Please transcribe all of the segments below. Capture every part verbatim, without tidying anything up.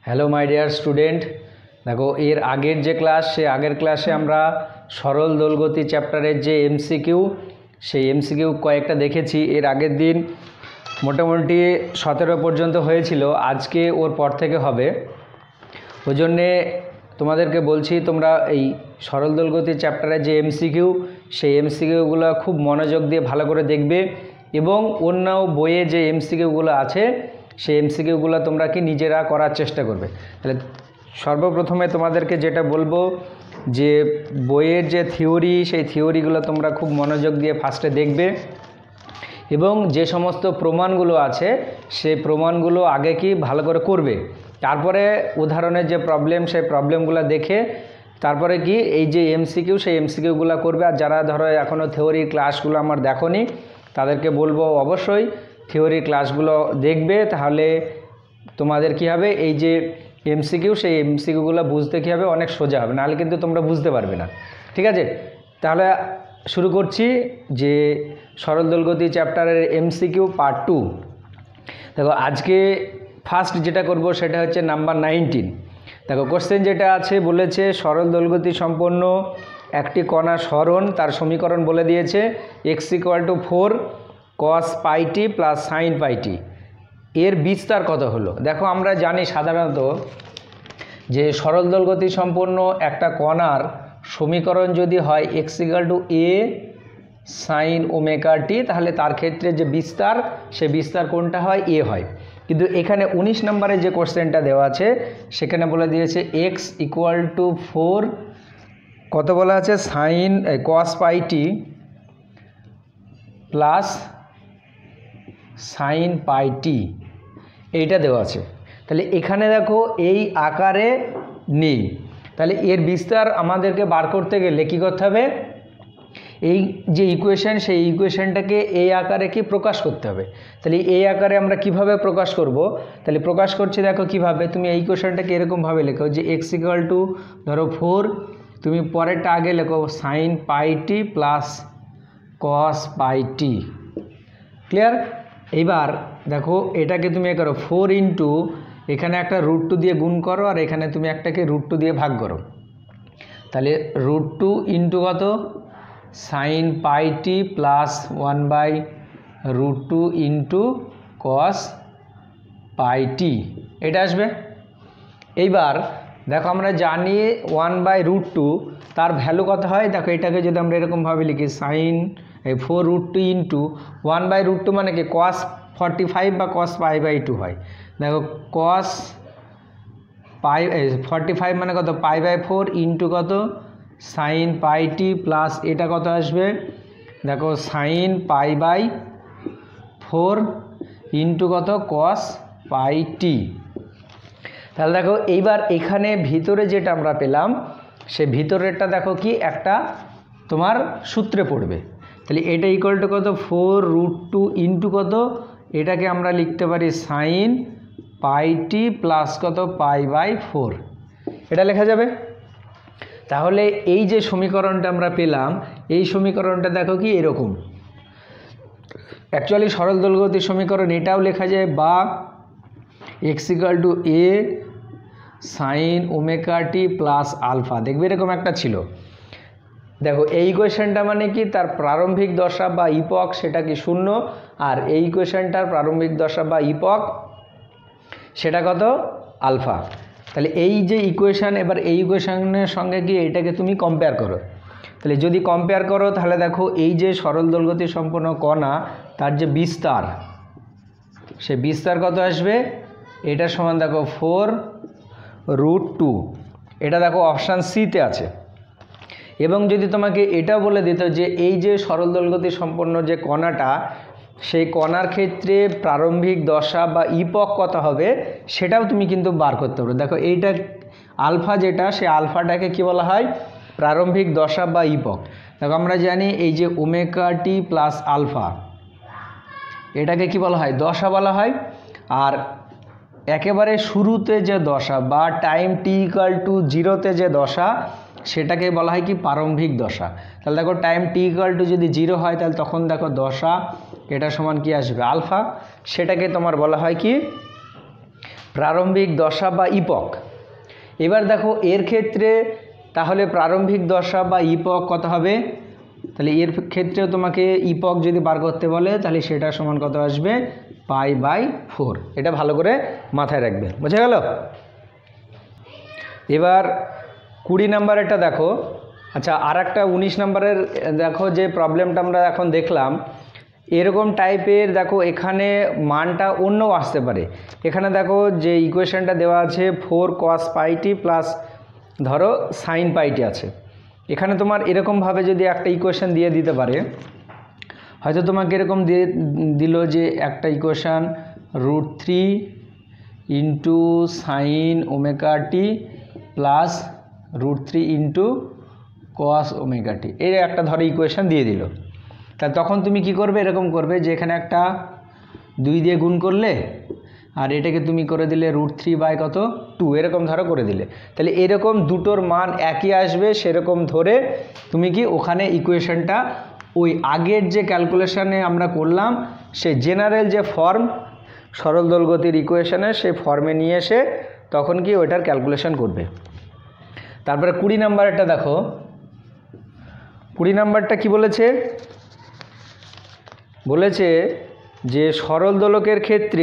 Hello my dear student, দেখো এর আগের যে ক্লাস সে আগের ক্লাসে আমরা সরল দোলগতি চ্যাপ্টারের যে এমসিকিউ সেই এমসিকিউ কয়েকটা দেখেছি। এর আগের দিন মোটামুটি সতেরো পর্যন্ত হয়েছিল, আজকে ওর পর থেকে হবে। ওই জন্যে তোমাদেরকে বলছি তোমরা এই সরল দোলগতি চ্যাপ্টারের যে এমসিকিউ সেই এমসিকিউগুলো খুব মনোযোগ দিয়ে ভালো করে দেখবে এবং অন্য বইয়ে যে এমসিকিউগুলো আছে সেই এমসিকিউগুলো তোমরা কি নিজেরা করার চেষ্টা করবে। তাহলে সর্বপ্রথমে তোমাদেরকে যেটা বলবো যে বইয়ের যে থিওরি সেই থিওরিগুলো তোমরা খুব মনোযোগ দিয়ে ফার্স্টে দেখবে এবং যে সমস্ত প্রমাণগুলো আছে সেই প্রমাণগুলো আগে কি ভালো করে করবে, তারপরে উদাহরণের যে প্রবলেম সেই প্রবলেমগুলো দেখে তারপরে কি এই যে এমসিকিউ সেই এমসিকিউগুলো করবে। আর যারা ধরো এখনও থিওরির ক্লাসগুলো আমার দেখোনি তাদেরকে বলবো অবশ্যই থিওরি ক্লাসগুলো দেখবে, তাহলে তোমাদের কি হবে এই যে এমসিকিউ সেই এমসিকিউগুলো বুঝতে কী হবে অনেক সোজা হবে, নাহলে কিন্তু তোমরা বুঝতে পারবে না। ঠিক আছে, তাহলে শুরু করছি যে সরল দোলগতি চ্যাপ্টারের এমসিকিউ পার্ট টু। দেখো আজকে ফার্স্ট যেটা করব সেটা হচ্ছে নাম্বার নাইনটিন। দেখো কোশ্চেন যেটা আছে বলেছে সরল দোলগতি সম্পন্ন একটি কণা সরণ, তার সমীকরণ বলে দিয়েছে x equal to four cos pi t plus sign পাইটি, এর বিস্তার কত হলো। দেখো আমরা জানি সাধারণত যে সরল দোলগতি সম্পন্ন একটা কণার সমীকরণ যদি হয় x equal to A sine omega টি, তাহলে তার ক্ষেত্রে যে বিস্তার সে বিস্তার কোনটা হয়, এ হয়। কিন্তু এখানে উনিশ নম্বরে যে কোশ্চেনটা দেওয়া আছে সেখানে বলে দিয়েছে এক্স ইকুয়াল টু ফোর কত বলা আছে সাইন কস পাইটি প্লাস সাইন পাইটি, এইটা দেওয়া আছে। তাহলে এখানে দেখো এই আকারে নেই, তাহলে এর বিস্তার আমাদেরকে বার করতে গেলে কী করতে হবে, এই যে ইকুয়েশন সেই ইকুয়েশনটাকে এই আকারে কি প্রকাশ করতে হবে। তাহলে এই আকারে আমরা কিভাবে প্রকাশ করব, তাহলে প্রকাশ করছি দেখো কিভাবে, তুমি এই ইকুয়েশনটাকে এরকমভাবে লেখো যে এক্স ইকুয়াল টু ধরো ফোর, তুমি পরেরটা আগে লেখো সাইন পাইটি প্লাস কস পাইটি। ক্লিয়ার? এইবার দেখো এটাকে তুমি এ করো ফোর ইন্টু এখানে একটা রুট টু দিয়ে গুণ করো আর এখানে তুমি একটাকে রুট টু দিয়ে ভাগ করো, তাহলে রুট টু ইন্টু কত sine pi t plus one by root two into cos pi t, এটা আসবে। এইবার দেখো আমরা জানি ওয়ান বাই রুট টু তার ভ্যালু কত হয়, দেখো এটাকে যদি আমরা এরকমভাবে লিখি সাইন এই four root two into one by root two মানে কি কস ফর্টি ফাইভ বা কস পাই বাই টু হয়। দেখো কস পাই ফর্টি ফাইভ মানে কত পাই বাই ফোর ইন্টু কত সাইন পাইটি প্লাস এটা কত আসবে দেখো sine pi by four into কত কস পাইটি। তাহলে দেখো এইবার এখানে ভিতরে যেটা আমরা পেলাম সে ভিতরেরটা দেখো কি একটা তোমার সূত্রে পড়বে, তাহলে এটা ইকুয়াল টু কত ফোর রুট টু ইন্টু কত এটাকে আমরা লিখতে পারি সাইন পাইটি প্লাস কত পাই বাই ফোর, এটা লেখা যাবে। তাহলে এই যে সমীকরণটা আমরা পেলাম এই সমীকরণটা দেখো কি এরকম, অ্যাকচুয়ালি সরল দোলগতি সমীকরণ এটাও লেখা যায় বা x equal to A sine omega T plus alpha, দেখবে এরকম একটা ছিল। দেখো এই ইকুয়েশনটা মানে কি তার প্রারম্ভিক দশা বা ইপক সেটা কি শূন্য, আর এই ইকুয়েশনটার প্রারম্ভিক দশা বা ইপক সেটা কত আলফা। তাহলে এই যে ইকুয়েশন এবার এই ইকুয়েশনের সঙ্গে কি এটাকে তুমি কম্পেয়ার করো, তাহলে যদি কম্পেয়ার করো তাহলে দেখো এই যে সরল দোলগতি সম্পন্ন কণা তার যে বিস্তার সে বিস্তার কত আসবে, এটা সমান দেখো ফোর রুট টু, এটা দেখো অপশান সিতে আছে। এবং যদি তোমাকে এটা বলে দিত যে এই যে সরল দোলগতি সম্পন্ন যে কণাটা সেই কণার ক্ষেত্রে প্রারম্ভিক দশা বা ইপক কত হবে সেটাও তুমি কিন্তু বার করতে পারো। দেখো এইটা আলফা যেটা সে আলফাটাকে কি বলা হয় প্রারম্ভিক দশা বা ইপক। দেখো আমরা জানি এই যে ওমেগা টি প্লাস আলফা এটাকে কি বলা হয় দশা বলা হয়, আর একেবারে শুরুতে যে দশা বা টাইম টি ইকুয়াল টু জিরোতে যে দশা সেটাকে বলা হয় কি প্রারম্ভিক দশা। তাহলে দেখো টাইম টি ইকুয়াল টু যদি জিরো হয় তাহলে তখন দেখো দশা এটা সমান কি আসবে আলফা, সেটাকে তোমার বলা হয় কি প্রারম্ভিক দশা বা ইপক। এবার দেখো এর ক্ষেত্রে তাহলে প্রারম্ভিক দশা বা ইপক কত হবে, তাহলে এর ক্ষেত্রেও তোমাকে ইপক যদি বার করতে বলে তাহলে সেটা সমান কত আসবে, পাই বাই ফোর। এটা ভালো করে মাথায় রাখবে, বোঝা গেল। এবার কুড়ি নাম্বারেরটা দেখো। আচ্ছা, আর একটা উনিশ নাম্বারের দেখো যে প্রবলেমটা আমরা এখন দেখলাম, এরকম টাইপের দেখো এখানে মানটা অন্য আসতে পারে। এখানে দেখো যে ইকুয়েশনটা দেওয়া আছে ফোর কস পাইটি প্লাস ধরো সাইন পাইটি আছে। এখানে তোমার এরকমভাবে যদি একটা ইকুয়েশন দিয়ে দিতে পারে, হয়তো তোমাকে এরকম দিয়ে দিল যে একটা equation root three into sine omega টি plus root three into cos omega t, এই একটা ধরো ইকুয়েশান দিয়ে দিল। তাহলে তখন তুমি কি করবে, এরকম করবে যে এখানে একটা দুই দিয়ে গুণ করলে আর এটাকে তুমি করে দিলে রুট থ্রি বাই কত টু, এরকম ধরো করে দিলে। তাহলে এরকম দুটোর মান একই আসবে সেরকম ধরে তুমি কি ওখানে ইকুয়েশনটা ওই আগের যে ক্যালকুলেশানে আমরা করলাম সেই জেনারেল যে ফর্ম সরল দোলগতির ইকুয়েশনের সেই ফর্মে নিয়ে এসে তখন কি ওইটার ক্যালকুলেশন করবে। তারপরে কুড়ি নাম্বারটা দেখো, কুড়ি নাম্বারটা কি বলেছে, বলেছে যে সরল দোলকের ক্ষেত্রে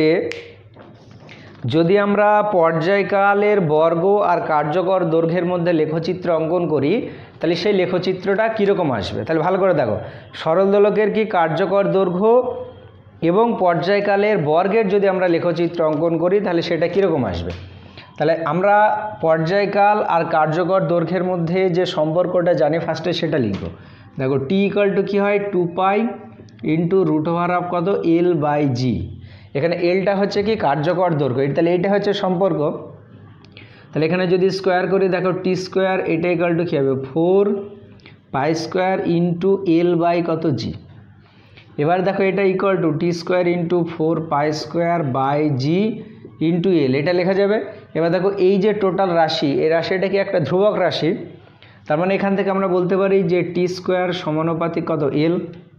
যদি আমরা পর্যায়কালের বর্গ আর কার্যকর দৈর্ঘ্যের মধ্যে লেখচিত্র অঙ্কন করি তাহলে সেই লেখচিত্রটা কীরকম আসবে। তাহলে ভালো করে দেখো, সরল দোলকের কি কার্যকর দৈর্ঘ্য এবং পর্যায়কালের বর্গের যদি আমরা লেখচিত্র অঙ্কন করি তাহলে সেটা কীরকম আসবে। তাহলে আমরা পর্যায়কাল আর কার্যকর দৈর্ঘ্যের মধ্যে যে সম্পর্কটা জানি ফার্স্টে সেটা লিখব। দেখো টি ইকুয়াল টু কী হয়, two pi into root over of কত এল বাই জি। এখানে এলটা হচ্ছে কি কার্যকর দৈর্ঘ্য, তাহলে এইটা হচ্ছে সম্পর্ক। তাহলে এখানে যদি স্কোয়ার করি দেখো টি স্কোয়ার এটা ইকুয়াল টু কী হবে, four pi square into l by কত জি। এবার দেখো এটা equal to t square into four pi square by g into l, এটা লেখা যাবে। এবার দেখো এই যে টোটাল রাশি, এই রাশিটা কি একটা ধ্রুবক রাশি, তার মানে এখান থেকে আমরা বলতে পারি যে টি স্কোয়ার সমানুপাতিক কত এল।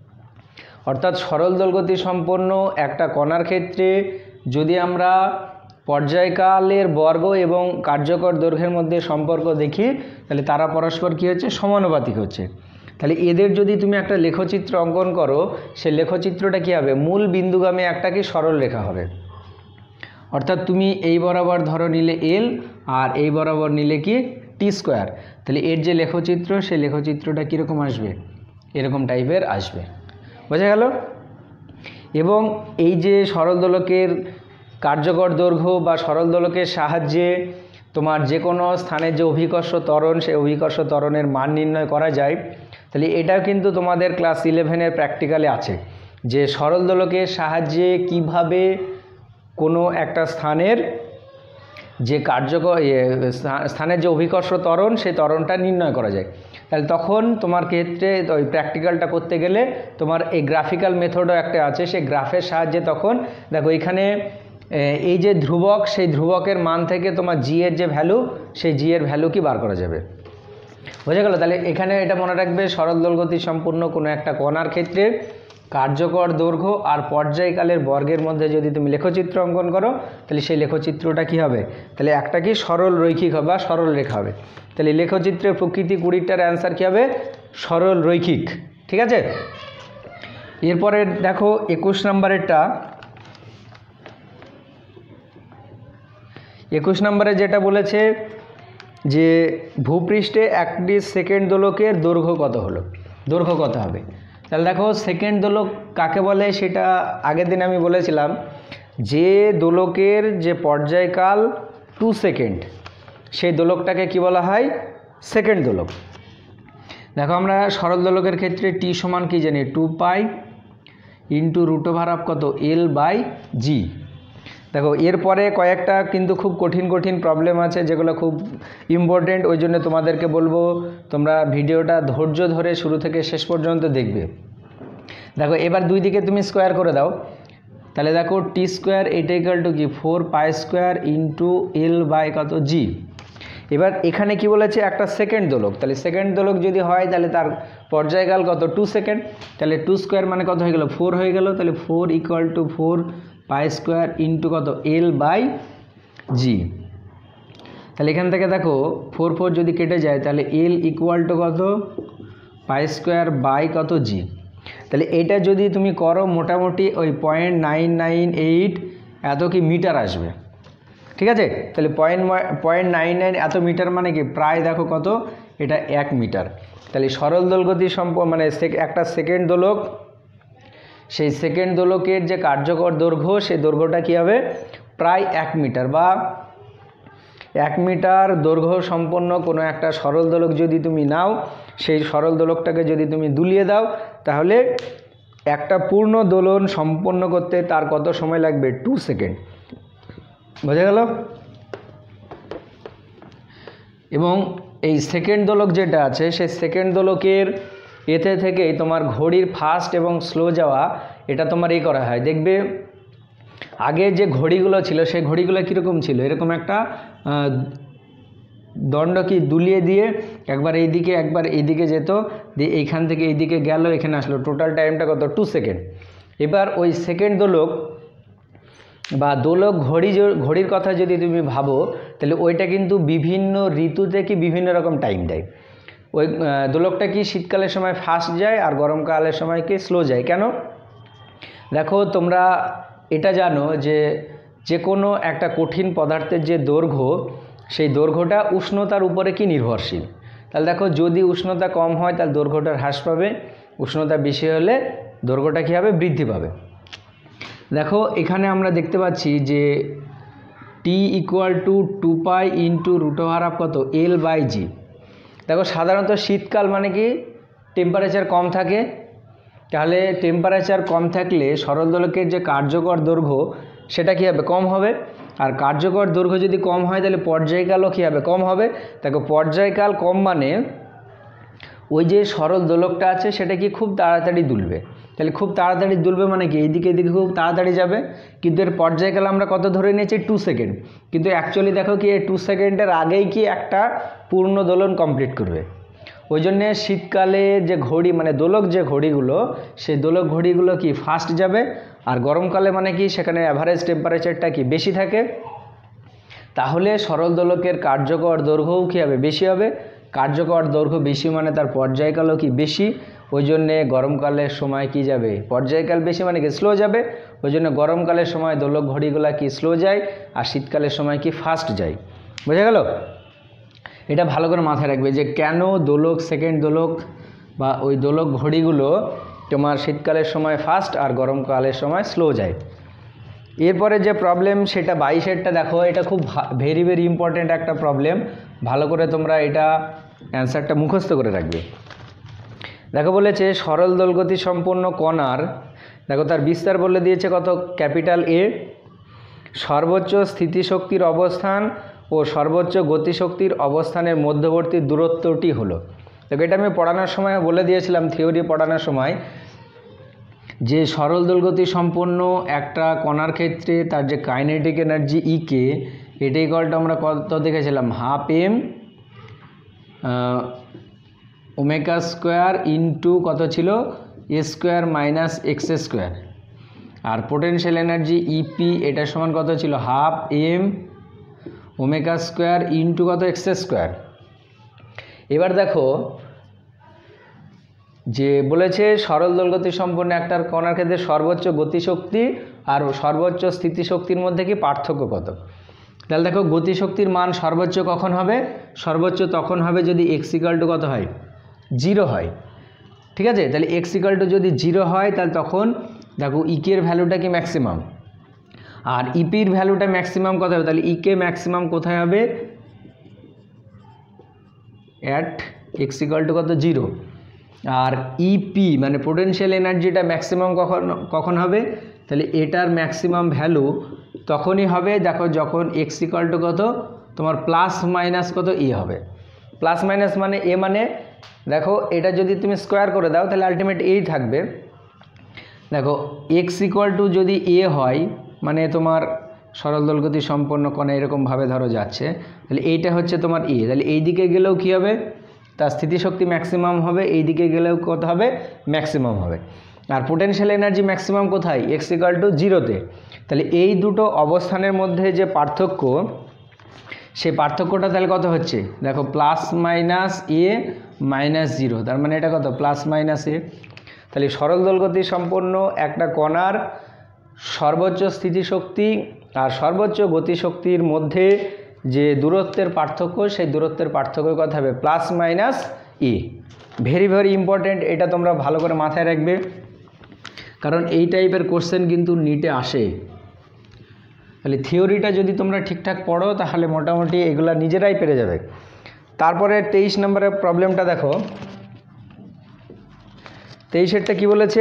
অর্থাৎ সরল দোলগতি সম্পন্ন একটা কণার ক্ষেত্রে যদি আমরা পর্যায়কালের বর্গ এবং কার্যকর দৈর্ঘ্যের মধ্যে সম্পর্ক দেখি তাহলে তারা পরস্পর কী হচ্ছে, সমানুপাতিক হচ্ছে। তাহলে এদের যদি তুমি একটা লেখচিত্র অঙ্কন করো সে লেখচিত্রটা কী হবে, মূল বিন্দুগামী একটা কি সরল রেখা হবে। অর্থাৎ তুমি এই বরাবর ধরো নিলে এল আর এই বরাবর নিলে কি টি স্কোয়ার, তাহলে এর যে লেখচিত্র সেই লেখচিত্রটা কীরকম আসবে, এরকম টাইপের আসবে, বোঝা গেল। এবং এই যে সরল দোলকের কার্যকর দৈর্ঘ্য বা সরল দোলকের সাহায্যে তোমার যে কোনো স্থানের যে অভিকর্ষ ত্বরণ সেই অভিকর্ষ ত্বরণের মান নির্ণয় করা যায়, তাহলে এটাও কিন্তু তোমাদের ক্লাস ইলেভেনের প্র্যাকটিক্যালে আছে যে সরল দোলকের সাহায্যে কিভাবে কোনো একটা স্থানের যে কার্যকর স্থানের যে অভিকর্ষ ত্বরণ সেই ত্বরণটা নির্ণয় করা যায়। তাহলে তখন তোমার ক্ষেত্রে ওই প্র্যাকটিক্যালটা করতে গেলে তোমার এই গ্রাফিক্যাল মেথডও একটা আছে, সেই গ্রাফের সাহায্যে তখন দেখো এখানে এই যে ধ্রুবক সেই ধ্রুবকের মান থেকে তোমার জি এর যে ভ্যালু সেই জি এর ভ্যালু কি বার করা যাবে, বোঝা গেল। তাহলে এখানে এটা মনে রাখবে সরল দোলগতি সম্পূর্ণ কোনো একটা কণার ক্ষেত্রে কার্যকর দৈর্ঘ্য আর পর্যায়কালের বর্গের মধ্যে যদি তুমি লেখচিত্র অঙ্কন করো তাহলে সেই লেখচিত্রটা কি হবে, তাহলে একটা কি সরল রৈখিক হবে বা সরল রেখা হবে। তাহলে লেখচিত্রের প্রকৃতি কুড়িটার অ্যান্সার কী হবে, সরল রৈখিক, ঠিক আছে। এরপরে দেখো একুশ নম্বরেরটা, একুশ নম্বরে যেটা বলেছে যে ভূপৃষ্ঠে একটি সেকেন্ড দোলকের দৈর্ঘ্য কত হলো, দৈর্ঘ্য কত হবে। তাহলে দেখো সেকেন্ড দোলক কাকে বলে সেটা আগের দিন আমি বলেছিলাম যে দোলকের যে পর্যায়কাল টু সেকেন্ড সেই দোলকটাকে কি বলা হয়, সেকেন্ড দোলক। দেখো আমরা সরল দোলকের ক্ষেত্রে টি সমান কি জানি, two pi into root over of কত এল বাই জি। দেখো এরপরে কয়েকটা কিন্তু খুব কঠিন কঠিন প্রবলেম আছে যেগুলো খুব ইম্পর্টেন্ট, ওই জন্য তোমাদেরকে বলবো তোমরা ভিডিওটা ধৈর্য ধরে শুরু থেকে শেষ পর্যন্ত দেখবে। দেখো এবার দুই দিকে তুমি স্কোয়ার করে দাও, তাহলে দেখো টি স্কোয়ার এটা ইকুয়াল টু কি four pi square into l by কত জি। এবার এখানে কি বলেছে একটা সেকেন্ড দোলক, তাহলে সেকেন্ড দোলক যদি হয় তাহলে তার পর্যায়কাল কত টু সেকেন্ড, তাহলে টু স্কোয়ার মানে কত হয়ে গেল, ফোর হয়ে গেল। তাহলে four equal to four pi square into কত এল বাই জি। তাহলে এখান থেকে দেখো ফোর ফোর যদি কেটে যায় তাহলে এল ইকুয়াল টু কত পাই স্কোয়ার বাই কত জি। তাহলে এটা যদি তুমি করো মোটামুটি ওই পয়েন্ট নাইন নাইন এইট এত কি মিটার আসবে, ঠিক আছে। তাহলে পয়েন্ট পয়েন্ট নাইন নাইন এত মিটার মানে কি প্রায় দেখো কত, এটা এক মিটার। তাহলে সরল দোলগতি সম্প মানে একটা সেকেন্ড দোলক, সেই সেকেন্ড দোলকের যে কার্যকর দৈর্ঘ্য সেই দৈর্ঘ্যটা কী হবে প্রায় এক মিটার, বা এক মিটার দৈর্ঘ্য সম্পন্ন কোনো একটা সরল দোলক যদি তুমি নাও, সেই সরল দোলকটাকে যদি তুমি দুলিয়ে দাও তাহলে একটা পূর্ণ দোলন সম্পন্ন করতে তার কত সময় লাগবে, টু সেকেন্ড। বোঝা গেল? এবং এই সেকেন্ড দোলক যেটা আছে সেই সেকেন্ড দোলকের এতে থেকেই তোমার ঘড়ির ফাস্ট এবং স্লো যাওয়া এটা তোমার এই করা হয়। দেখবে আগে যে ঘড়িগুলো ছিল সেই ঘড়িগুলো কীরকম ছিল, এরকম একটা দণ্ড কি দুলিয়ে দিয়ে একবার এইদিকে একবার এইদিকে যেত, দিয়ে এইখান থেকে এইদিকে গেল এখানে আসলো, টোটাল টাইমটা কত, টু সেকেন্ড। এবার ওই সেকেন্ড দোলক বা দোলক ঘড়ি ঘড়ির কথা যদি তুমি ভাবো তাহলে ওইটা কিন্তু বিভিন্ন ঋতুতে কি বিভিন্ন রকম টাইম দেয়। ওই দোলকটা কি শীতকালের সময় ফাস্ট যায় আর গরমকালের সময় কি স্লো যায়। কেন? দেখো তোমরা এটা জানো যে যে কোনো একটা কঠিন পদার্থের যে দৈর্ঘ্য সেই দৈর্ঘ্যটা উষ্ণতার উপরে কি নির্ভরশীল। তাহলে দেখো যদি উষ্ণতা কম হয় তাহলে দৈর্ঘ্যটা হ্রাস পাবে, উষ্ণতা বেশি হলে দৈর্ঘ্যটা কী হবে, বৃদ্ধি পাবে। দেখো এখানে আমরা দেখতে পাচ্ছি যে t equal to two pi into root over of কত এল বাই জি। দেখো সাধারণত শীতকাল মানে কি টেম্পারেচার কম থাকে, তাহলে টেম্পারেচার কম থাকলে সরল দোলকের যে কার্যকর দৈর্ঘ্য সেটা কী হবে, কম হবে। আর কার্যকর দৈর্ঘ্য যদি কম হয় তাহলে পর্যায়কালও কী হবে, কম হবে। দেখো পর্যায়কাল কম মানে ওই যে সরল দোলকটা আছে সেটা কি খুব তাড়াতাড়ি দুলবে। তাহলে খুব তাড়াতাড়ি দুলবে মানে কি এইদিকে এদিকে খুব তাড়াতাড়ি যাবে, কিন্তু এর পর্যায়কাল আমরা কত ধরে নিয়েছি, টু সেকেন্ড। কিন্তু অ্যাকচুয়ালি দেখো কি এই টু সেকেন্ডের আগেই কি একটা পূর্ণ দোলন কমপ্লিট করবে। ওই জন্যে শীতকালে যে ঘড়ি মানে দোলক যে ঘড়িগুলো সেই দোলক ঘড়িগুলো কি ফাস্ট যাবে, আর গরমকালে মানে কি সেখানে অ্যাভারেজ টেম্পারেচারটা কি বেশি থাকে। তাহলে সরল দোলকের কার্যকর দৈর্ঘ্যও কী হবে, বেশি হবে। কার্যকর দৈর্ঘ্য বেশি মানে তার পর্যায়কালও কি বেশি। ওই জন্যে গরমকালের সময় কি যাবে, পর্যায়কাল বেশি মানে কি স্লো যাবে। ওই জন্য গরমকালের সময় দোলক ঘড়িগুলো কি স্লো যায় আর শীতকালের সময় কি ফাস্ট যায়। বোঝা গেল? এটা ভালো করে মাথায় রাখবে যে কেন দোলক সেকেন্ড দোলক বা ওই দোলক ঘড়িগুলো তোমার শীতকালের সময় ফাস্ট আর গরমকালের সময় স্লো যায়। এরপরে যে প্রবলেম সেটা বাইশেরটা দেখো, এটা খুব ভেরি ভেরি ইম্পর্ট্যান্ট একটা প্রবলেম। ভালো করে তোমরা এটা অ্যান্সারটা মুখস্থ করে রাখবে। দেখো বলেছে সরল দোলগতি সম্পন্ন কণার, দেখো তার বিস্তার বলে দিয়েছে কত, ক্যাপিটাল এ। সর্বোচ্চ স্থিতিশক্তির অবস্থান ও সর্বোচ্চ গতিশক্তির অবস্থানের মধ্যবর্তী দূরত্বটি হলো। দেখো এটা আমি পড়ানোর সময় বলে দিয়েছিলাম, থিওরি পড়ানোর সময়, যে সরল দোলগতি সম্পন্ন একটা কণার ক্ষেত্রে তার যে কাইনেটিক এনার্জি ই কে, এটা ইকুয়াল টু আমরা কত দেখেছিলাম, half m omega square into কত ছিল, a square minus x square. আর পোটেনশিয়াল এনার্জি ইপি এটা সমান কত ছিল, half m omega square into কত, এক্স স্কোয়ার। এবার দেখো যে বলেছে সরল দোলগতি সম্পন্ন একটা কণার ক্ষেত্রে সর্বোচ্চ গতিশক্তি আর সর্বোচ্চ স্থিতিশক্তির মধ্যে কি পার্থক্য কত। তাহলে দেখো গতিশক্তির মান সর্বোচ্চ কখন হবে, সর্বোচ্চ তখন হবে যদি এক্স ইকুয়াল টু কত হয়, জিরো হয়। ঠিক আছে, তাহলে এক্স ইকুয়াল টু যদি জিরো হয় তাহলে তখন দেখো ইকের ভ্যালুটা কি ম্যাক্সিমাম, আর ইপির ভ্যালুটা ম্যাক্সিমাম কত হবে, তাহলে ইকে ম্যাক্সিমাম কোথায় হবে, অ্যাট এক্স ইকুয়াল টু কত, জিরো। আর ইপি মানে পোটেনশিয়াল এনার্জিটা ম্যাক্সিমাম কখন কখন হবে, তাহলে এটার ম্যাক্সিমাম ভ্যালু তখনই হবে দেখো যখন এক্স ইকুয়াল টু কত তোমার প্লাস মাইনাস কত এ হবে। প্লাস মাইনাস মানে এ মানে দেখো এটা যদি তুমি স্কোয়ার করে দাও তাহলে আলটিমেট এই থাকবে। দেখো এক্স ইকুয়াল টু যদি এ হয় মানে তোমার সরল দোলগতি সম্পন্ন কণা এরকমভাবে ধরো যাচ্ছে, তাহলে এইটা হচ্ছে তোমার এ, তাহলে এই দিকে গেলেও কী হবে, তার স্থিতিশক্তি ম্যাক্সিমাম হবে, এই দিকে গেলেও কত হবে, ম্যাক্সিমাম হবে। আর পোটেনশিয়াল এনার্জি ম্যাক্সিমাম কোথায়, এক্স ইকুয়াল টু জিরোতে। তাহলে এই দুটো অবস্থানের মধ্যে যে পার্থক্য, সেই পার্থক্যটা তাহলে কত হচ্ছে, দেখো plus minus a minus zero, তার মানে এটা কত প্লাস মাইনাস এ। তাহলে সরল দোলগতি সম্পন্ন একটা কণার সর্বোচ্চ স্থিতিশক্তি আর সর্বোচ্চ গতিশক্তির মধ্যে যে দূরত্বের পার্থক্য, সেই দূরত্বের পার্থক্যের কথা হবে plus minus a. Very very important, এটা তোমরা ভালো করে মাথায় রাখবে, কারণ এই টাইপের কোশ্চেন কিন্তু নিটে আসে। তাহলে থিওরিটা যদি তোমরা ঠিকঠাক পড়ো তাহলে মোটামুটি এগুলা নিজেরাই পেরে যাবে। তারপরে তেইশ নম্বরের প্রবলেমটা দেখো, তেইশেরটা কি বলেছে,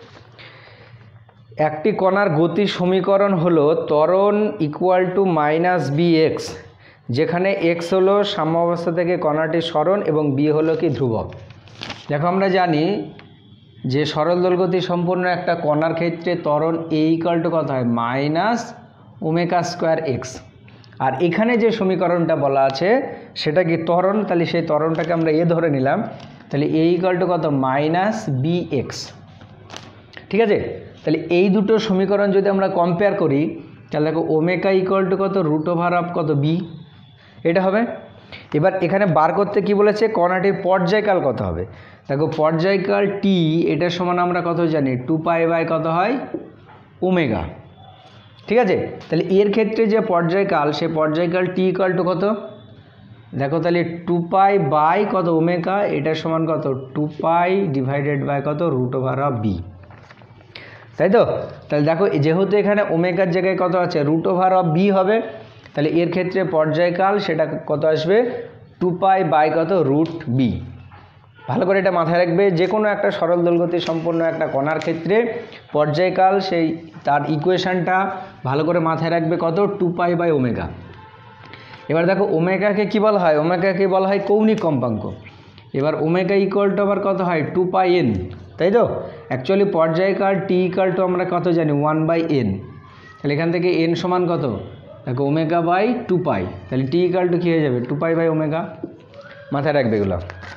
একটি কণার গতি সমীকরণ হলো ত্বরণ equal to minus b x, যেখানে এক্স হলো সাম্যাবস্থা থেকে কণাটির সরণ এবং বি হলো কি ধ্রুবক। দেখো আমরা জানি যে সরল দোলগতি সম্পন্ন একটা কণার ক্ষেত্রে ত্বরণ এ ইকুয়াল টু কত হয়, মাইনাস ওমেগা স্কোয়ার এক্স। আর এখানে যে সমীকরণটা বলা আছে সেটা কি ত্বরণ, তাহলে সেই ত্বরণটাকে আমরা এ ধরে নিলাম, তাহলে এ ইকুয়াল টু কত, মাইনাস বি এক্স। ঠিক আছে, তাহলে এই দুটো সমীকরণ যদি আমরা কম্পেয়ার করি তাহলে দেখো ওমেগা ইকুয়াল টু কত, রুট ওভার অফ কত বি, এটা হবে। এবার এখানে বার করতে কি বলেছে, কণাটির পর্যায়কাল কত হবে। দেখো পর্যায়কাল টি, এটার সমান আমরা কত জানি, টু পাই বাই কত হয়, ওমেগা। ঠিক আছে, তাহলে এর ক্ষেত্রে যে পর্যায়কাল, সে পর্যায়কাল টি ইকুয়াল টু কত, দেখো তাহলে টু পাই বাই কত ওমেগা, এটার সমান কত, টু পাই ডিভাইডেড বাই কত, রুট ওভার অফ বি, তাই তো। তাহলে দেখো যেহেতু এখানে ওমেগার জায়গায় কত আছে, রুট ওভার অফ বি হবে, তাহলে এর ক্ষেত্রে পর্যায়কাল সেটা কত আসবে, টু পাই বাই কত, রুট বি। ভালো করে এটা মাথায় রাখবে, যে কোনো একটা সরল দোলগতি সম্পন্ন একটা কণার ক্ষেত্রে পর্যায়কাল, সেই তার ইকুয়েশনটা ভালো করে মাথায় রাখবে কত, টু পাই বাই ওমেগা। এবার দেখো ওমেগাকে কি বলা হয়, ওমেগাকে বলা হয় কৌণিক কম্পাঙ্ক। এবার ওমেগা ইকুয়াল টু আবার কত হয়, টু পাই এন, তাই তো। অ্যাকচুয়ালি পর্যায়কাল টি ইকুয়াল টু আমরা কত জানি, ওয়ান বাই এন। তাহলে এখান থেকে এন সমান কত, দেখো ওমেগা বাই টু পাই, তাহলে টি ইকুয়াল টু কী হয়ে যাবে, টু পাই বাই ওমেগা। মাথায় রাখবে এগুলো।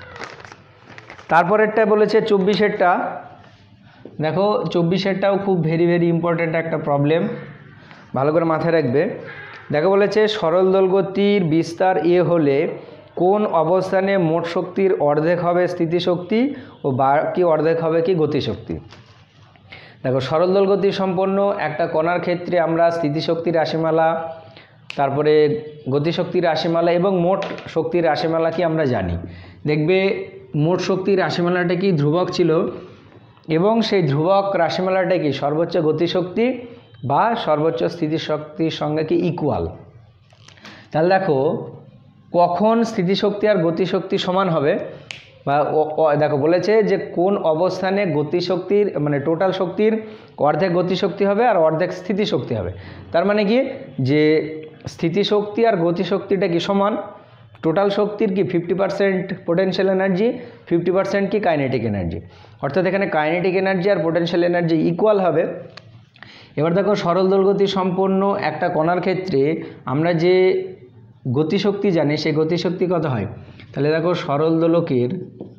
তারপরেরটা বলেছে চব্বিশেরটা, দেখো চব্বিশেরটাও খুব ভেরি ভেরি ইম্পর্ট্যান্ট একটা প্রবলেম, ভালো করে মাথায় রাখবে। দেখো বলেছে সরল দোলগতির বিস্তার এ হলে কোন অবস্থানে মোট শক্তির অর্ধেক হবে স্থিতিশক্তি ও বাকি অর্ধেক হবে কি গতিশক্তি। দেখো সরল দোলগতি সম্পন্ন একটা কণার ক্ষেত্রে আমরা স্থিতিশক্তির রাশিমালা, তারপরে গতিশক্তির রাশিমালা এবং মোট শক্তির রাশিমালা কি আমরা জানি। দেখবে মোট শক্তির রাশিমালাটা কি ধ্রুবক ছিল, এবং সেই ধ্রুবক রাশিমালাটা কি সর্বোচ্চ গতিশক্তি বা সর্বোচ্চ স্থিতিশক্তির সঙ্গে কি ইকুয়াল। তাহলে দেখো কখন স্থিতিশক্তি আর গতিশক্তি সমান হবে, বা দেখো বলেছে যে কোন অবস্থানে গতিশক্তির মানে টোটাল শক্তির অর্ধেক গতিশক্তি হবে আর অর্ধেক স্থিতিশক্তি হবে। তার মানে কি যে স্থিতিশক্তি আর গতিশক্তিটা কি সমান, টোটাল শক্তির কি fifty percent potential energy, fifty percent কি কাইনেটিক এনার্জি, অর্থাৎ এখানে কাইনেটিক এনার্জি আর পোটেনশিয়াল এনার্জি ইকুয়াল হবে। এবার দেখো সরল দোলগতি সম্পন্ন একটা কণার ক্ষেত্রে আমরা যে গতিশক্তি জানি, সেই গতিশক্তি কত হয়, তাহলে দেখো সরল দোলকের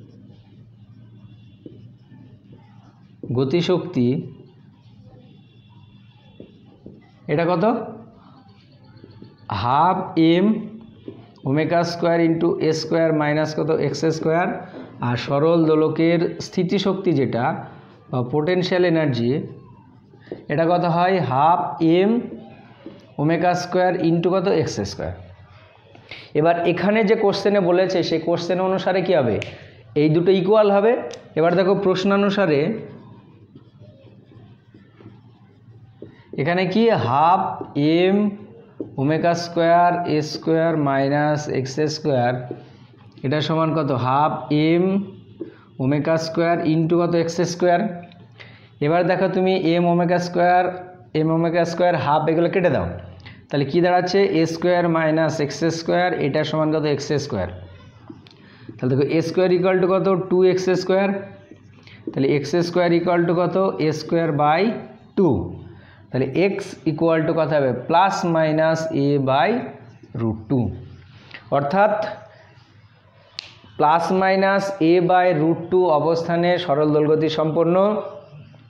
গতিশক্তি এটা কত, half m omega square into a square minus কত এক্স স্কোয়ার। আর সরল দোলকের স্থিতিশক্তি যেটা বা পোটেনশিয়াল এনার্জি, এটা কত হয়, half m omega square into কত এক্স স্কোয়ার। এবার এখানে যে কোশ্চেনে বলেছে সেই কোশ্চেন অনুসারে কি হবে, এই দুটো ইকুয়াল হবে। এবার দেখো প্রশ্নানুসারে এখানে কি half m omega square a square minus x square, এটা সমান কত, half m omega square into কত এক্স স্কোয়ার। এবার দেখো তুমি m omega square m omega square half এগুলো কেটে দাও, তাহলে কি দাঁড়াচ্ছে, a square minus x square, এটা সমান কত এক্স স্কোয়ার। তাহলে দেখো এ স্কোয়ার ইকুয়াল টু কত, টু এক্স স্কোয়ার, তাহলে এক্স স্কোয়ার ইকুয়াল টু কত, এ স্কোয়ার বাই টু, তাহলে এক্স ইকুয়াল টু কত হবে, plus minus a by root two. অর্থাৎ plus minus a by root two অবস্থানে সরল দোলগতি সম্পন্ন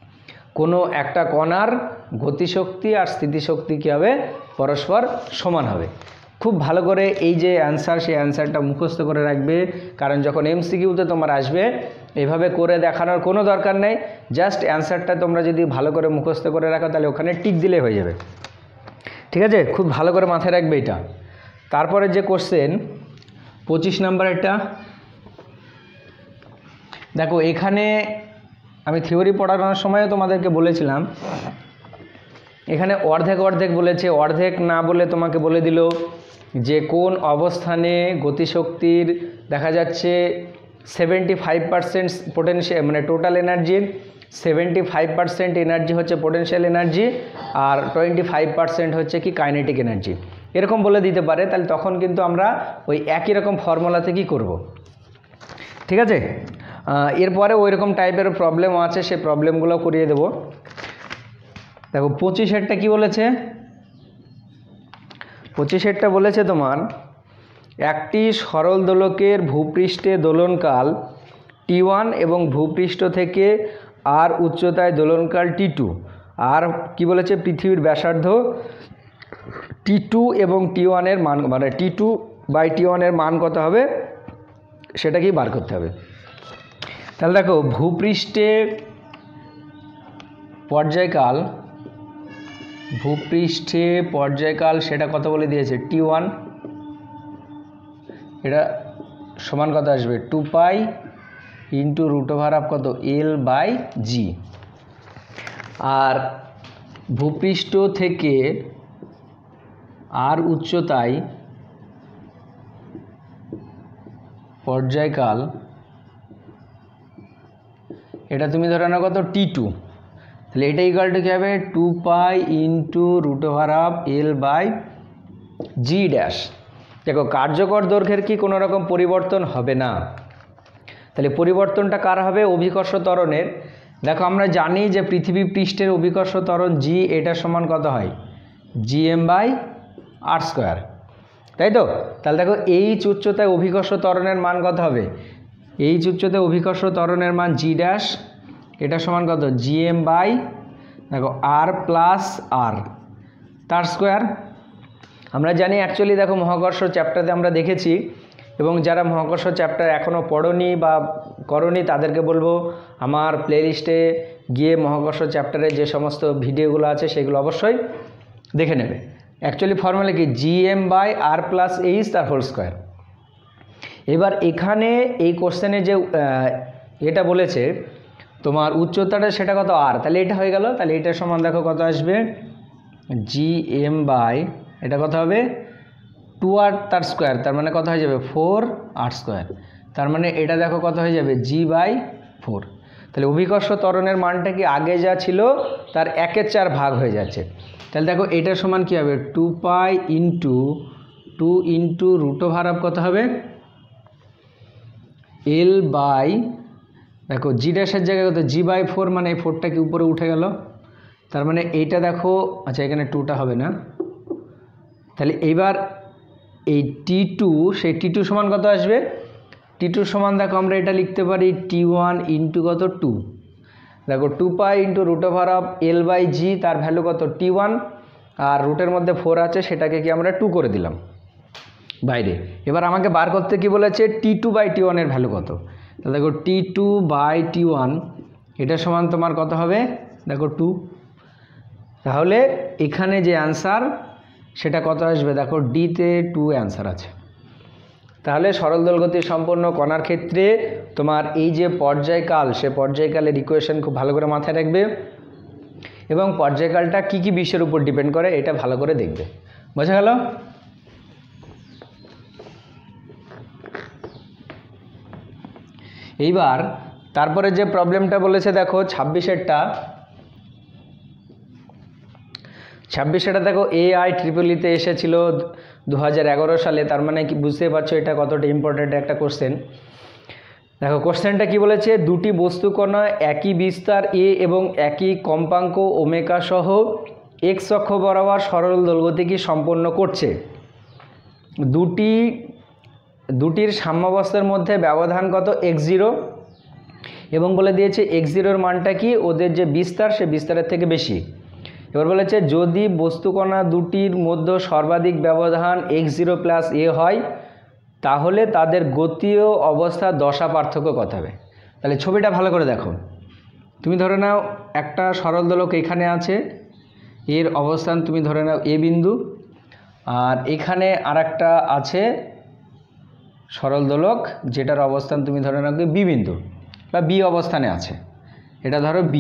কোনো একটা কণার গতিশক্তি আর স্থিতিশক্তি কী হবে, পরস্পর সমান হবে। খুব ভালো করে এই যে অ্যান্সার, সেই অ্যান্সারটা মুখস্থ করে রাখবে, কারণ যখন এমসিকিউতে তোমার আসবে এভাবে করে দেখানোর কোনো দরকার নেই, জাস্ট অ্যান্সারটা তোমরা যদি ভালো করে মুখস্থ করে রাখো তাহলে ওখানে টিক দিলে হয়ে যাবে। ঠিক আছে, খুব ভালো করে মাথায় রাখবে এটা। তারপরে যে কোশ্চেন পঁচিশ নাম্বারেরটা দেখো, এখানে আমি থিওরি পড়ানোর সময়ও তোমাদেরকে বলেছিলাম, এখানে অর্ধেক অর্ধেক বলেছে, অর্ধেক না বলে তোমাকে বলে দিল যে কোন অবস্থানে গতিশক্তির দেখা যাচ্ছে সেভেন্টি ফাইভ পার্সেন্ট পোটেনশিয়াল, মানে টোটাল এনার্জির সেভেন্টি ফাইভ পার্সেন্ট এনার্জি হচ্ছে পোটেনশিয়াল এনার্জি, আর টোয়েন্টি ফাইভ পার্সেন্ট হচ্ছে কি কাইনেটিক এনার্জি, এরকম বলে দিতে পারে। তাহলে তখন কিন্তু আমরা ওই একই রকম ফর্মুলা থেকেই করব। ঠিক আছে, এরপরে ওই রকম টাইপের প্রবলেমও আছে, সেই প্রবলেমগুলো করিয়ে দেব। দেখো পঁচিশেরটা কি বলেছে, পঁচিশেরটা বলেছে তোমার একটি সরল দোলকের ভূপৃষ্ঠে দোলনকাল টি ওয়ান এবং ভূপৃষ্ঠ থেকে আর উচ্চতায় দোলনকাল টি টু, আর কি বলেছে পৃথিবীর ব্যাসার্ধ টি টু এবং টি ওয়ানের মান, মানে টি টু বাই টি ওয়ানের মান কত হবে সেটা কি বার করতে হবে। তাহলে দেখো ভূপৃষ্ঠে পর্যায়কাল, ভূপৃষ্ঠে পর্যায়কাল সেটা কত বলে দিয়েছে টি ওয়ান, এটা সমান কত আসবে two pi into root over of কত এল বাই জি, আর ভূপৃষ্ঠ থেকে আর উচ্চতায় পর্যায়কাল এটা তুমি ধরে নাও কত টি টু, তাহলে এটা ইকুয়াল টু কী হবে two pi into root over of L by g dash. দেখো কার্যকর দৈর্ঘ্যের কি কোনো রকম পরিবর্তন হবে না, তাহলে পরিবর্তনটা কার হবে অভিকর্ষ ত্বরণের। দেখো আমরা জানি যে পৃথিবী পৃষ্ঠের অভিকর্ষ ত্বরণ জি, এটা সমান কত হয় g m by r square, তাই তো। তাহলে দেখো এইচ উচ্চতায় অভিকর্ষ ত্বরণের মান কত হবে, এইচ উচ্চতায় অভিকর্ষ ত্বরণের মান জি ড্যাশ, এটা সমান কত জি এম বাই দেখো আর প্লাস আর তার স্কোয়ার। আমরা জানি অ্যাকচুয়ালি দেখো মহাকর্ষ চ্যাপ্টারে আমরা দেখেছি, এবং যারা মহাকর্ষ চ্যাপ্টার এখনও পড়োনি বা করনি তাদেরকে বলবো আমার প্লেলিস্টে গিয়ে মহাকর্ষ চ্যাপ্টারে যে সমস্ত ভিডিওগুলো আছে সেগুলো অবশ্যই দেখে নেবে। অ্যাকচুয়ালি ফর্মুলা কি g m by r plus h তার হোল স্কোয়ার। এবার এখানে এই কোশ্চেনে যে এটা বলেছে তোমার উচ্চতাটা সেটা কত আর, তাহলে এটা হয়ে গেল, তাহলে এটার সমান দেখো কত আসবে জি এম বাই এটা কত হবে টু আর তার স্কোয়ার, তার মানে কত হয়ে যাবে ফোর আর স্কোয়ার, তার মানে এটা দেখো কত হয়ে যাবে জি বাই ফোর। তাহলে অভিকর্ষ ত্বরণের মানটা কি আগে যা ছিল তার একের চার ভাগ হয়ে যাচ্ছে। তাহলে দেখো এটার সমান কী হবে two pi into two into root over of কত হবে এল বাই দেখো জি ড্যাশের জায়গায় কত জি বাই ফোর, মানে এই ফোরটা কি উপরে উঠে গেল, তার মানে এইটা দেখো আচ্ছা এখানে টুটা হবে না, তাহলে এইবার এই টি টু সেই টি টু সমান কত আসবে টি টু সমান দেখো আমরা এটা লিখতে পারি টি ওয়ান ইন্টু কত টু, দেখো two pi into root over of L by G, তার ভ্যালু কত টি ওয়ান, আর রুটের মধ্যে ফোর আছে সেটাকে কি আমরা টু করে দিলাম বাইরে। এবার আমাকে বার করতে কি বলেছে টি টু বাই টি ওয়ানের ভ্যালু কত, তাহলে দেখো T two by T one এটা সমান তোমার কত হবে দেখো টু, তাহলে এখানে যে অ্যান্সার সেটা কত আসবে দেখো ডিতে টু অ্যান্সার আছে। তাহলে সরল দোলগতি সম্পন্ন কণার ক্ষেত্রে তোমার এই যে পর্যায়কাল, সে পর্যায়কালের ইকুয়েশন খুব ভালো করে মাথায় রাখবে, এবং পর্যায়কালটা কি কি বিষয়ের উপর ডিপেন্ড করে এটা ভালো করে দেখবে। বোঝা গেল? এইবার তারপরে যে প্রবলেমটা বলেছে দেখো ছাব্বিশেরটা, ছাব্বিশেরটা দেখো এ আই ট্রিপল ইতে এসেছিল দু হাজার এগারো সালে, তার মানে কি বুঝতে পারছো এটা কতটা ইম্পর্ট্যান্ট একটা কোশ্চেন। দেখো কোশ্চেনটা কি বলেছে, দুটি বস্তুকণা একই বিস্তার এ এবং একই কম্পাঙ্ক ওমেগা সহ এক্স অক্ষ বরাবর সরল দোলগতিকি সম্পন্ন করছে, দুটি দুটির সাম্যাবস্থার মধ্যে ব্যবধান কত এক্স জিরো, এবং বলে দিয়েছে এক্স জিরোর মানটা কি, ওদের যে বিস্তার সে বিস্তারের থেকে বেশি। এবার বলেছে যদি বস্তুকণা দুটির মধ্যে সর্বাধিক ব্যবধান এক্স জিরো প্লাস এ হয় তাহলে তাদের গতি ও অবস্থার দশা পার্থক্য কত হবে। তাহলে ছবিটা ভালো করে দেখো। তুমি ধরে নাও একটা সরল দোলক এখানে আছে, এর অবস্থান তুমি ধরে নাও এ বিন্দু, আর এখানে আর একটা আছে সরল দোলক যেটার অবস্থান তুমি ধরে নাও বি বিন্দু বা বি অবস্থানে আছে, এটা ধরো বি।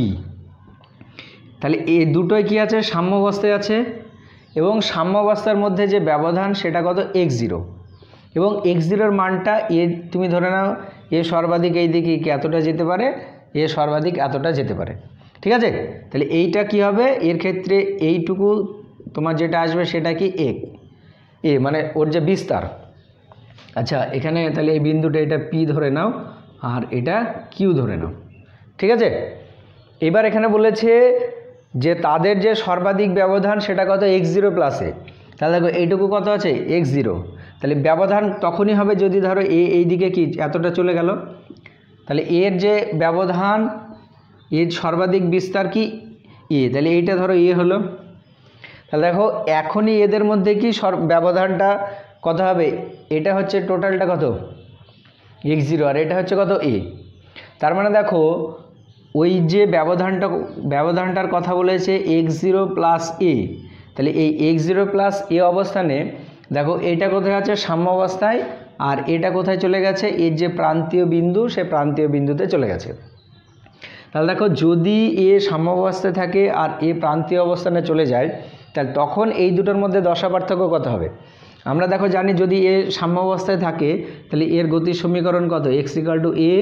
তাহলে এই দুটোই কি আছে, সাম্যাবস্থায় আছে, এবং সাম্যাবস্থার মধ্যে যে ব্যবধান সেটা কত এক্স জিরো, এবং এক্স জিরোর মানটা এ তুমি ধরে নাও এ সর্বাধিক এই দিকে এতটা যেতে পারে, এ সর্বাধিক এতটা যেতে পারে, ঠিক আছে। তাহলে এইটা কি হবে, এর ক্ষেত্রে এইটুকু তোমার যেটা আসবে সেটা কি এ এ মানে ওর যে বিস্তার। আচ্ছা এখানে তাহলে এই বিন্দুটা এটা পি ধরে নাও আর এটা কিউ ধরে নাও, ঠিক আছে। এবার এখানে বলেছে যে তাদের যে সর্বাধিক ব্যবধান সেটা কত এক্স জিরো প্লাসে। তাহলে দেখো এইটুকু কত আছে এক্স জিরো, তাহলে ব্যবধান তখনই হবে যদি ধরো এ এই দিকে কি এতটা চলে গেল, তাহলে এর যে ব্যবধান এর সর্বাধিক বিস্তার কি এ, তাহলে এইটা ধরো এ হলো। তাহলে দেখো এখনই এদের মধ্যে কি ব্যবধানটা কত হবে, এটা হচ্ছে টোটালটা কত এক্স জিরো আর এটা হচ্ছে কত এ। তার মানে দেখো ওই যে ব্যবধানটা ব্যবধানটার কথা বলেছে এক্স জিরো প্লাস এ, তাহলে এই এক্স জিরো প্লাস এ অবস্থানে দেখো এটা কোথায় আছে সাম্যাবস্থায়, আর এটা কোথায় চলে গেছে এর যে প্রান্তীয় বিন্দু সে প্রান্তীয় বিন্দুতে চলে গেছে। তাহলে দেখো যদি এ সাম্যাবস্থায় থাকে আর এ প্রান্তীয় অবস্থানে চলে যায় তাহলে তখন এই দুটোর মধ্যে দশা পার্থক্য কত হবে। আমরা দেখো জানি যদি এ সাম্যাবস্থায় থাকে তাহলে এর গতির সমীকরণ কত X equal to A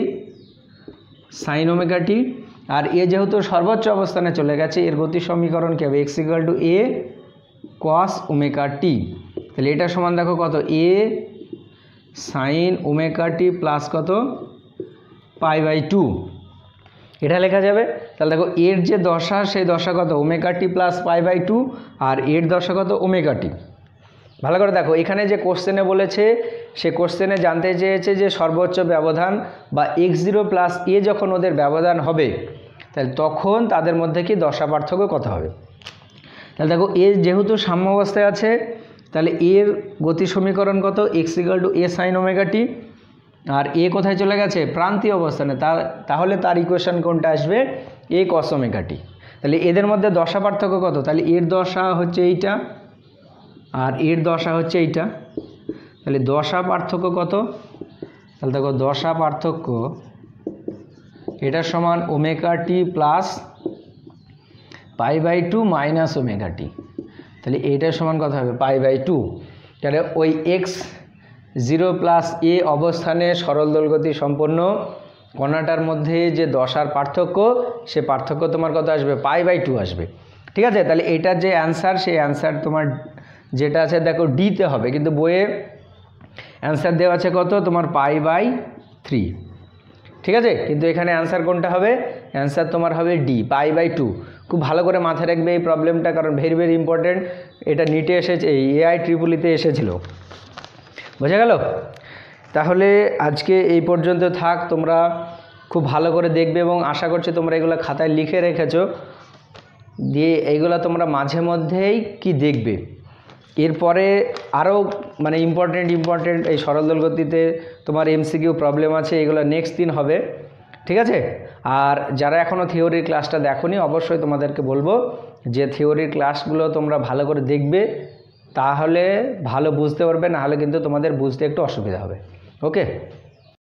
sine omega T, আর এ যেহেতু সর্বোচ্চ অবস্থানে চলে গেছে এর গতির সমীকরণ কী হবে X equal to A cos omega টি। তাহলে এটা সমান দেখো কত A sine omega T plus কত পাই বাই টু, এটা লেখা যাবে। তাহলে দেখো এর যে দশা সেই দশা কত omega T plus pi by two, আর এর দশা কত ওমেগা টি। ভালো করে দেখো এখানে যে কোশ্চেনে বলেছে সে কোশ্চেনে জানতে চেয়েছে যে সর্বোচ্চ ব্যবধান বা এক্স জিরো প্লাস এ যখন ওদের ব্যবধান হবে তাহলে তখন তাদের মধ্যে কি দশা পার্থক্য কত হবে। তাহলে দেখো এ যেহেতু সাম্যাবস্থায় আছে তাহলে এর গতি সমীকরণ কত X equal to A sine omega T, আর এ কোথায় চলে গেছে প্রান্তীয় অবস্থানে, তার তাহলে তার ইকুয়েশন কোনটা আসবে এ কস ওমেগা টি। তাহলে এদের মধ্যে দশা পার্থক্য কত, তাহলে এর দশা হচ্ছে এইটা আর এর দশা হচ্ছে এইটা, তাহলে দশা পার্থক্য কত, তাহলে দেখো দশা পার্থক্য এটা সমান omega T plus pi by two minus omega টি, তাহলে এইটার সমান কত হবে পাই বাই টু। তাহলে ওই এক্স জিরো প্লাস এ অবস্থানে সরল দোলগতি সম্পন্ন কণাটার মধ্যে যে দশার পার্থক্য সে পার্থক্য তোমার কত আসবে পাই বাই টু আসবে, ঠিক আছে। তাহলে এটার যে অ্যান্সার সেই অ্যান্সার তোমার যেটা আছে দেখো ডিতে হবে, কিন্তু বইয়ে অ্যান্সার দেওয়া আছে কত তোমার পাই বাই থ্রি, ঠিক আছে। কিন্তু এখানে অ্যান্সার কোনটা হবে, অ্যান্সার তোমার হবে ডি পাই বাই টু। খুব ভালো করে মাথায় রাখবে এই প্রবলেমটা, কারণ ভেরি ভেরি ইম্পর্টেন্ট, এটা নিটে এসেছে এই এআই ট্রিপলিতে এসেছিল, বোঝা গেল। তাহলে আজকে এই পর্যন্ত থাক, তোমরা খুব ভালো করে দেখবে এবং আশা করছি তোমরা এগুলো খাতায় লিখে রেখেছো, দিয়ে এইগুলো তোমরা মাঝে মধ্যেই কি দেখবে। এরপরে আরও মানে ইম্পর্টেন্ট ইম্পর্টেন্ট এই সরল দোলগতিতে তোমার এমসিকিউ প্রবলেম আছে, এগুলো নেক্সট দিন হবে, ঠিক আছে। আর যারা এখনও থিওরির ক্লাসটা দেখোনি অবশ্যই তোমাদেরকে বলবো যে থিওরির ক্লাসগুলো তোমরা ভালো করে দেখবে, তাহলে ভালো বুঝতে পারবে, নাহলে কিন্তু তোমাদের বুঝতে একটু অসুবিধা হবে। ওকে।